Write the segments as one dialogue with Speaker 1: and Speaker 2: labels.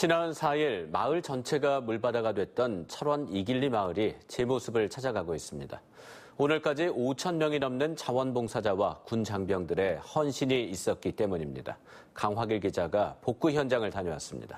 Speaker 1: 지난 4일 마을 전체가 물바다가 됐던 철원 이길리 마을이 제 모습을 찾아가고 있습니다. 오늘까지 5천 명이 넘는 자원봉사자와 군 장병들의 헌신이 있었기 때문입니다. 강화길 기자가 복구 현장을 다녀왔습니다.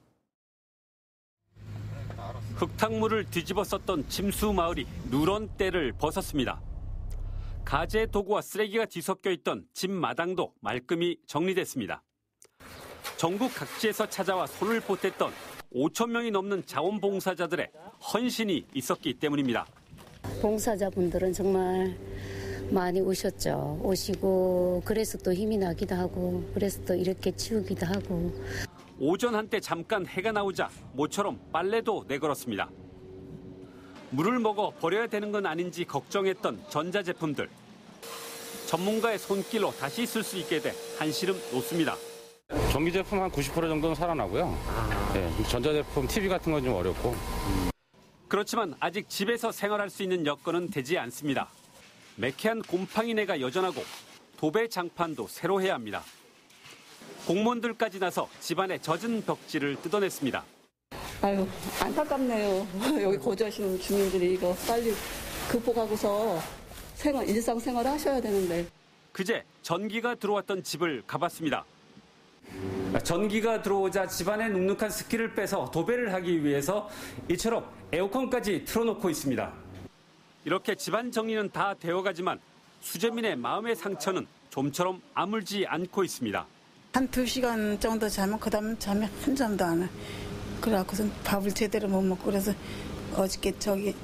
Speaker 2: 흙탕물을 뒤집어 썼던 침수 마을이 누런 때를 벗었습니다. 가재 도구와 쓰레기가 뒤섞여 있던 집 마당도 말끔히 정리됐습니다. 전국 각지에서 찾아와 손을 보탰던 5천 명이 넘는 자원봉사자들의 헌신이 있었기 때문입니다.
Speaker 3: 봉사자분들은 정말 많이 오셨죠. 오시고 그래서 또 힘이 나기도 하고 그래서 또 이렇게 치우기도 하고.
Speaker 2: 오전 한때 잠깐 해가 나오자 모처럼 빨래도 내걸었습니다. 물을 먹어 버려야 되는 건 아닌지 걱정했던 전자제품들. 전문가의 손길로 다시 쓸 수 있게 돼 한시름 놓습니다.
Speaker 4: 전기 제품 한 90% 정도는 살아나고요. 네, 전자제품, TV 같은 건 좀 어렵고.
Speaker 2: 그렇지만 아직 집에서 생활할 수 있는 여건은 되지 않습니다. 매캐한 곰팡이내가 여전하고 도배 장판도 새로 해야 합니다. 공무원들까지 나서 집안의 젖은 벽지를 뜯어냈습니다.
Speaker 5: 아유, 안타깝네요. 여기 거주하시는 주민들이 이거 빨리 극복하고서 일상생활을 하셔야 되는데.
Speaker 2: 그제 전기가 들어왔던 집을 가봤습니다. 전기가 들어오자 집안의 눅눅한 습기를 빼서 도배를 하기 위해서 이처럼 에어컨까지 틀어놓고 있습니다. 이렇게 집안 정리는 다 되어가지만 수재민의 마음의 상처는 좀처럼 아물지 않고 있습니다.
Speaker 6: 한 2시간 정도 자면 그다음 잠이 한 잠도 안 와. 그래갖고선 밥을 제대로 못 먹고 그래서 어저께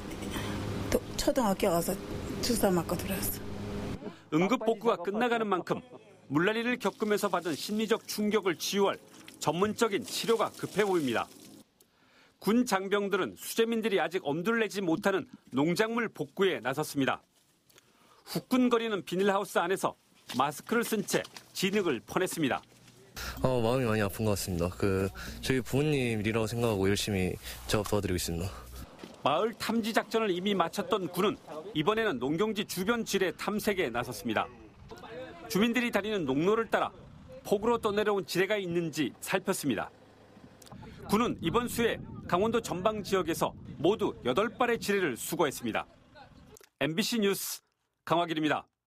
Speaker 6: 초등학교 가서 주사 맞고 들어왔어.
Speaker 2: 응급복구가 끝나가는 만큼 물난리를 겪으면서 받은 심리적 충격을 치유할 전문적인 치료가 급해 보입니다. 군 장병들은 수재민들이 아직 엄두를 내지 못하는 농작물 복구에 나섰습니다. 후끈거리는 비닐하우스 안에서 마스크를 쓴 채 진흙을 퍼냈습니다.
Speaker 7: 마음이 많이 아픈 것 같습니다. 저희 부모님 일이라고 생각하고 열심히 작업 도와드리고 있습니다.
Speaker 2: 마을 탐지 작전을 이미 마쳤던 군은 이번에는 농경지 주변 지뢰 탐색에 나섰습니다. 주민들이 다니는 농로를 따라 폭우로 떠내려온 지뢰가 있는지 살폈습니다. 군은 이번 수해 강원도 전방 지역에서 모두 8발의 지뢰를 수거했습니다. MBC 뉴스 강화길입니다.